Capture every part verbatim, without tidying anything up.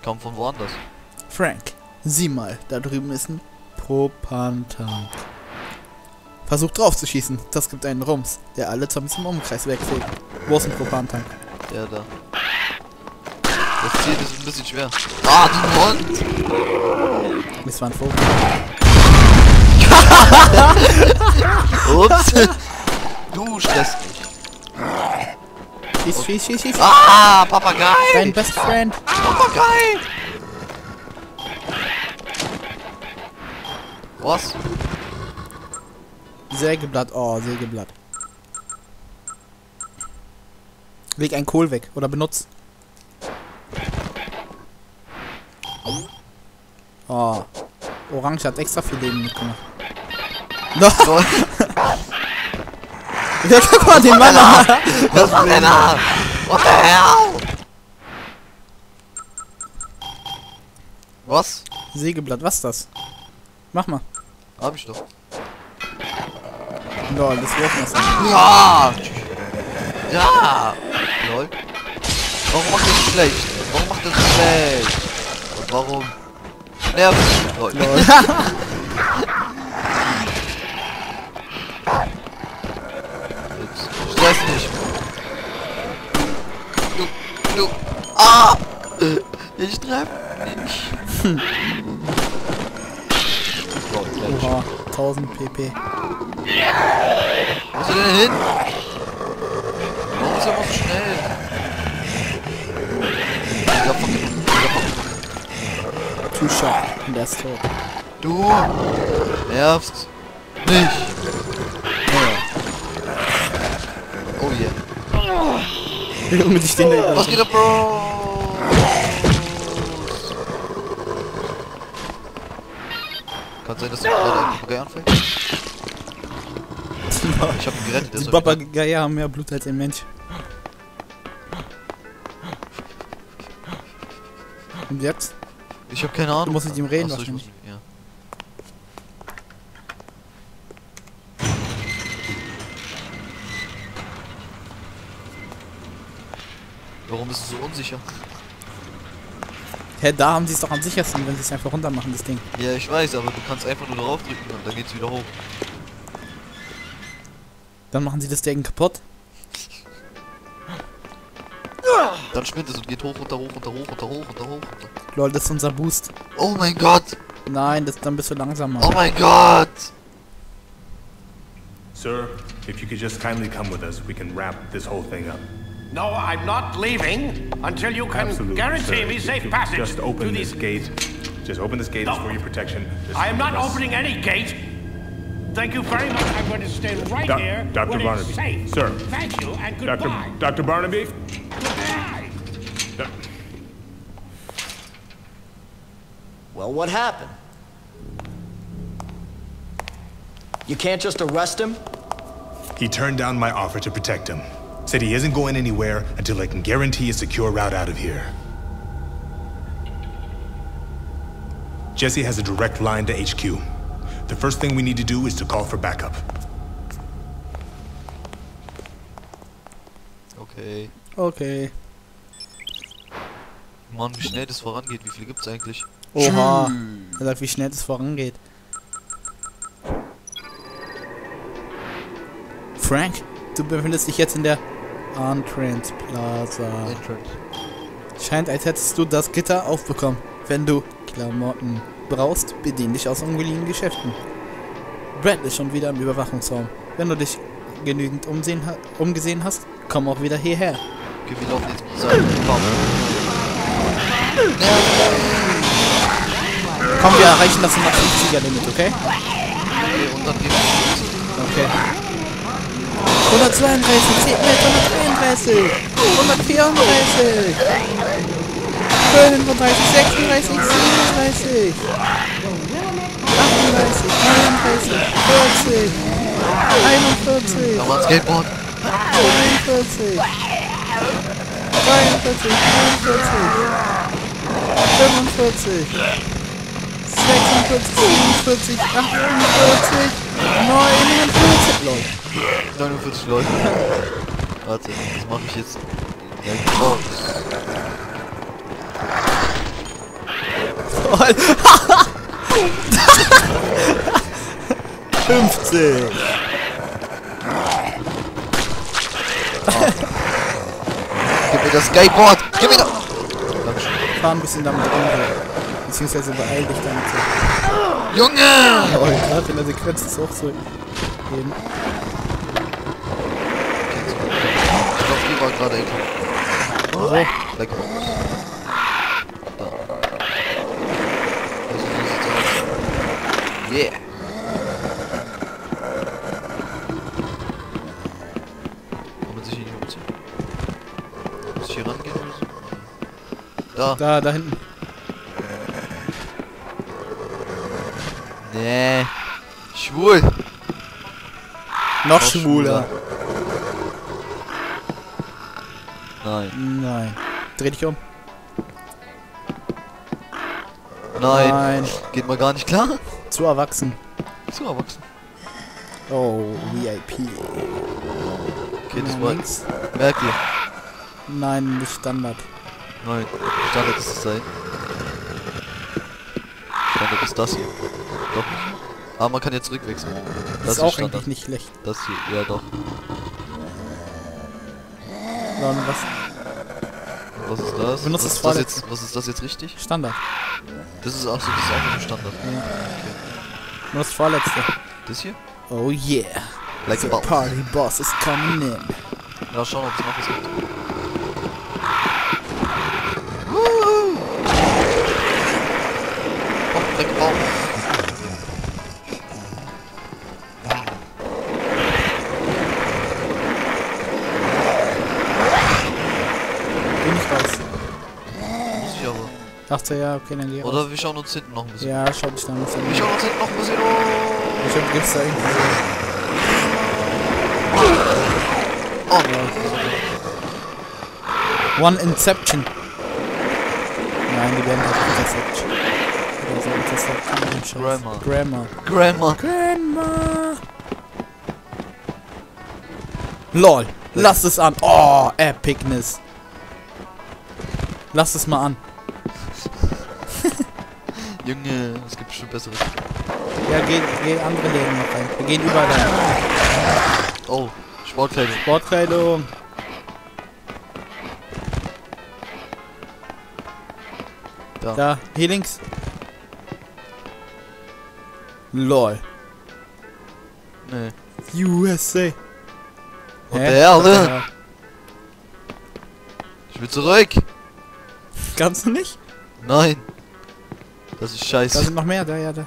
Ich komme von woanders. Frank, sieh mal, da drüben ist ein Propantank. Versuch drauf zu schießen, das gibt einen Rums, der alle Zombies im Umkreis wegfegt. Wo ist ein Propantank? Der da. Das Ziel ist ein bisschen schwer. Ah, du Hund! Das war ein Vogel. Ups! Du stresst mich. Schieß, schieß, schieß, schieß. Ah, Papagei! Dein Best Friend. Papagei! Was? Sägeblatt, oh, Sägeblatt. Leg ein Kohl weg oder benutzt. Oh. Orange hat extra viel Leben mitgemacht. No. Ja, guck mal, den Mann an. Was war denn da? What the hell? Was? Sägeblatt, was ist das? Mach mal. Hab ich doch. Lol, das wirft das. Ja! Ja! Lol. Warum macht er so schlecht? Warum macht er so schlecht? Und warum? Nervt. Lol. Lol. Jetzt stress nicht. Du, du. Ah! Ich treff nicht. Oha, tausend pp. Wo ist er denn hin? Warum ist er immer so schnell? Dieser fucking, dieser fucking. Two shot. Und der ist tot. Du nervst mich. Ja. Oh yeah. Junge, die stehen da. Was geht ab, Bro? Kann sein, dass der gerade ein Papagei anfällt? Ich hab ihn gerettet. Die Papagei haben mehr Blut als ein Mensch. Und jetzt? Ich hab keine Ahnung. Du musst mit ihm reden, Achso, ich muss, wahrscheinlich. ja. Warum ist es so unsicher? Hä, da haben sie es doch am sichersten, wenn sie es einfach runter machen, das Ding. Ja, ich weiß, aber du kannst einfach nur drauf drücken und dann geht's wieder hoch. Dann machen sie das Ding kaputt. Dann spinnt es und geht hoch, runter, hoch, runter, hoch, runter, hoch, runter, hoch, runter. Lol, das ist unser Boost. Oh mein Gott! Nein, das, dann bist du langsamer. Oh mein Gott! Sir, if you could just kindly come with us, we can wrap this whole thing up. No, I'm not leaving until you can Absolutely, guarantee sir. me If safe you passage Just to open these... this gate. Just open this gate. No. It's for your protection. Just I am not let us- opening any gate. Thank you very much. I'm going to stay right Doc- here Doctor where it's Barnaby. safe. Sir. Thank you and Doctor goodbye. Doctor Barnaby. Goodbye. Doc- Well, what happened? You can't just arrest him? He turned down my offer to protect him. Said he isn't going anywhere until I can guarantee a secure route out of here. Jesse has a direct line to H Q. The first thing we need to do is to call for backup. Okay. Okay. Mann, wie schnell das vorangeht. Wie viel gibt's eigentlich? Oha. Er sagt, wie schnell es vorangeht. Frank, du befindest dich jetzt in der Entrance Plaza. Entrance. Scheint, als hättest du das Gitter aufbekommen. Wenn du Klamotten brauchst, bedien dich aus ungeliehenen Geschäften. Brad ist schon wieder im Überwachungsraum. Wenn du dich genügend umsehen, ha umgesehen hast, komm auch wieder hierher. Okay, wir laufen jetzt zur Seite. Komm. Komm, wir erreichen das hundertfünfziger Limit, okay? Okay, und dann gehen wir. Okay. hundertzweiunddreißig, zehn Meter, hundertdreiunddreißig, hundertvierunddreißig, fünfunddreißig, sechsunddreißig, siebenunddreißig, achtunddreißig, neununddreißig, vierzig, einundvierzig, Da war ein Skateboard. zweiundvierzig, dreiundvierzig, neunundvierzig, fünfundvierzig, sechsundvierzig, siebenundvierzig, achtundvierzig, neunundvierzig, Leute. neunundvierzig Leute. Warte, das mache ich jetzt. Ja, oh. LOL! fünfzig! Gib mir das Skateboard! Gib mir das! Dankeschön. Fahr ein bisschen damit rum. Beziehungsweise beeil dich damit. Junge! Oh, gerade in der Sequenz ist auch so eben. Ich glaube, die war gerade eklig. Oh, Weg. Da. Yeah. Kann man sich hier nicht umziehen? Muss ich hier rangehen oder so? Da. da, da hinten. Nee. Schwul. Noch Noch schwuler. Nein. Nein. Dreh dich um. Nein. Nein. Geht mal gar nicht klar. Zu erwachsen. Zu erwachsen. Oh, V I P. Okay, das Na, war... links. Merkt ihr? Nein, nicht Standard. Nein. Standard ist es sein. Standard ist das hier. Doch nicht. Ah, man kann jetzt zurückwechseln. Das ist auch eigentlich nicht schlecht. Das hier, ja doch. So, und was? Was ist das? Benutzt was, das ist das Vorletzte. jetzt, was ist das jetzt richtig? Standard. Das ist auch so, das ist einfach nur Standard. Nur das vorletzte. Das hier? Oh yeah. Like The a boss. party boss is coming in. Ja, schauen, ob es noch was gibt. Oh, like a boss. Geh nicht raus. Muss ich aber. Dachte ja, okay, dann geh raus. Oder wir schauen uns hinten noch ein bisschen. Ja, schau dich da ein bisschen Wir an. schauen uns hinten noch ein bisschen um. Ich hab, gibt's da irgendwie Oh, so. One Inception. Nein, die werden halt Interception. Oder so Interception. Scheiß. Grammar. Grammar. Grandma. Grandma. LOL. Lass es an. Oh, Epicness. Lass es mal an. Junge, es gibt bestimmt besseres. Ja, geh, geh andere Läden noch rein. Wir gehen überall rein. Oh, Sportkleidung. Sportkleidung. Da. Da, hier links. LOL. Nee. U S A. Und Hä? der Erde. Ja. Ich will zurück. Kannst du nicht? Nein. Das ist Da scheiße. sind noch mehr, da, ja, da.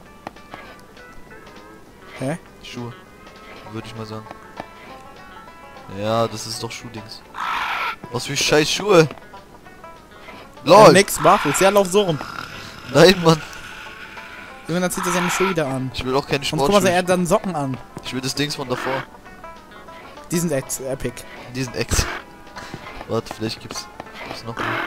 Hä? Schuhe. Würde ich mal sagen. Ja, das ist doch Schuhdings. Was für scheiß Schuhe. Ja, LOL. nix, barfuß. Ja, lauf so rum. Nein, Mann. Irgendwann zieht er seine Schuhe wieder an. Ich will auch keine Sonst guck mal, er Sportschuhe. hat dann Socken an. Ich will das Dings von davor. Die sind echt epic. Diesen Ex. Warte, vielleicht gibt's, gibt's noch mehr.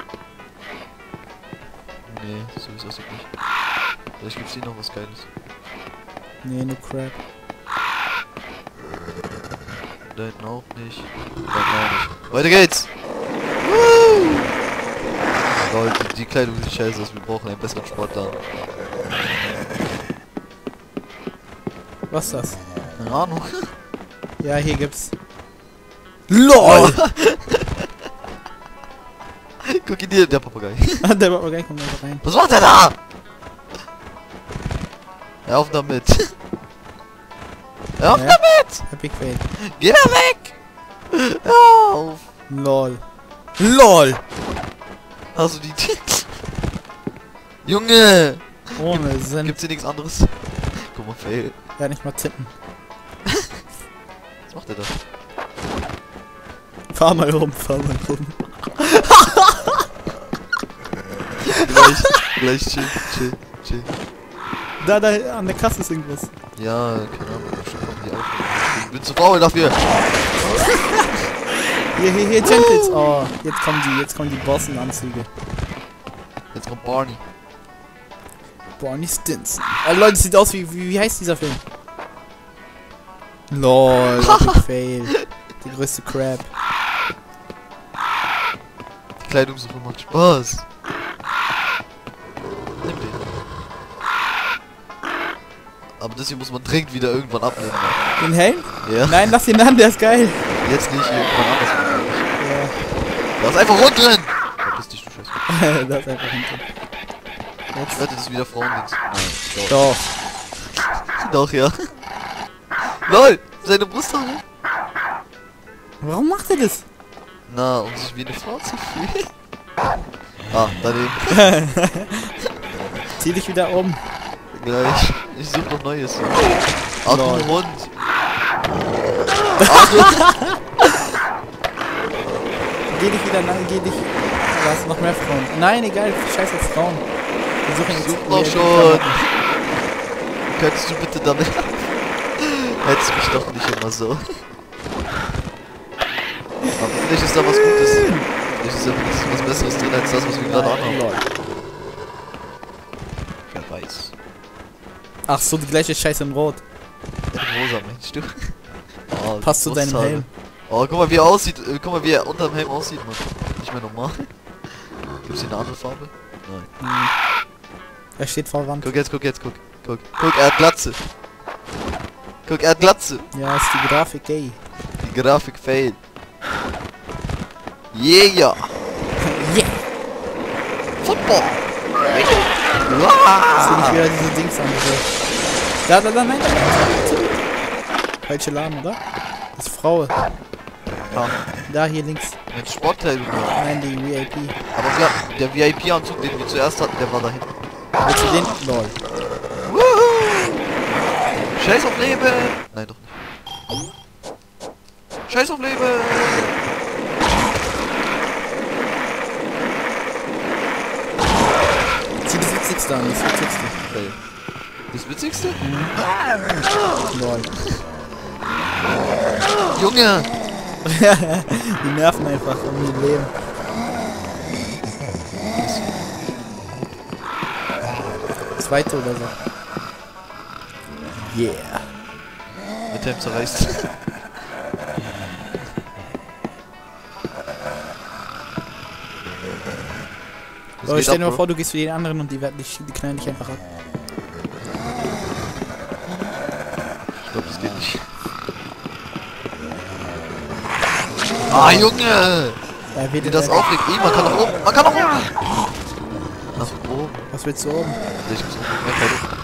Nee, so wie es aussieht nicht. Vielleicht gibt's hier noch was Geiles. Nee, nur Crap. Da hinten auch nicht. Da hinten auch nicht. Weiter geht's! Woo! Leute, die Kleidung sieht scheiße aus. Wir brauchen einen besseren Sportler. Was ist das? Keine Ahnung. Ja, hier gibt's. LOL! Guck ihn dir, der Papagei. Der Papagei kommt einfach rein. Was macht er da? Hör auf damit. Hör auf Ja. damit! Epic Fail. Geh da weg! Hör auf! LOL. LOL! Hast du die Tits? Junge! Ohne Sinn. Gibt's hier nichts anderes? Guck mal, fail. Ja, nicht mal tippen. Was macht er da? Fahr mal rum, fahr mal rum. Gleich, gleich chill, chill, chill. Da, da, an der Kasse ist irgendwas. Ja, keine Ahnung, bestimmt kommen die auch. Ich bin zu faul dafür. Hier, hier, hier, Gentles. Oh, jetzt kommen die, jetzt kommen die Bossenanzüge. Jetzt kommt Barney. Barney Stinson. Oh, Leute, das sieht aus wie, wie, wie heißt dieser Film? LOL, Epic Fail. Der größte Crap. Die Kleidungssuche macht Spaß. Nimm den. Aber das hier muss man dringend wieder irgendwann abnehmen. Den Helm? Ja. Nein, lass ihn an, der ist geil. Jetzt nicht, irgendwann anders. Ja. Da ist einfach rund drin! Verpiss dich, du Scheiße. Das ist einfach hinten. Ich wette, das ist wieder Frauendings. Nein, Doch. Doch, ja. LOL! Seine Brusthaare? Warum macht er das? Na, um sich wie eine Frau zu fühlen. Ah, daneben. Zieh dich wieder um. Gleich. Ich suche noch Neues. Ah, Lol. du Hund. Ah, du... Geh dich wieder, nein, geh dich. Da hast noch mehr Frauen. Nein, egal, scheiß auf Frauen. Wir suchen Ich jetzt such noch schon. Könntest du bitte damit... Hättest mich doch nicht immer so. Aber vielleicht ist da was Gutes. Vielleicht ist da was, was Besseres drin als das, was wir gerade anhaben. Lol. Wer weiß. Ach so, die gleiche Scheiße in Rot. In rosa, meinst du? Oh, Passt zu deinem Brusthaare. Helm. Oh, guck mal, wie er aussieht. Äh, Guck mal, wie er unter dem Helm aussieht, Mann. Nicht mehr normal. Gibt's hier eine andere Farbe? Nein. Er steht vor Wand. Guck jetzt, guck jetzt, guck. Guck, guck, er hat Glatze. Guck, er hat Glatze. Ja, ist die Grafik gay. Die Grafik fail. Yeah! Yeah! Football! Sieh dich Wow! wieder diese Dings an. Diese. Da, da, da, nein, nein. Falsche Laden, oder? Das ist Frau. Ja, Da, hier links. mit Sportkleidung. Ja. Nein, die V I P. Aber wir, der V I P-Anzug, den wir zuerst hatten, der war da hinten. Willst du den? Lol. Woohoo! Scheiß auf Leben! Nein, doch nicht. Scheiß auf Leben! Zieh das Witzigste an, das Witzigste. Okay. Das Witzigste? Lol. Junge! Die nerven einfach um ihr Leben. Zweite oder so. Yeah. Mit dem zerreißt. Was Aber geht stell dir ab, mal Bro? vor, du gehst für den anderen und die, werden dich, die knallen dich einfach ab. Ich glaube, das geht nicht. Ah, Junge! Ja, Wie wird das aufregt. Ih, man kann nach oben. Man kann nach oben! Nach oben. Was willst du oben? Ich muss noch mehr Kleidung.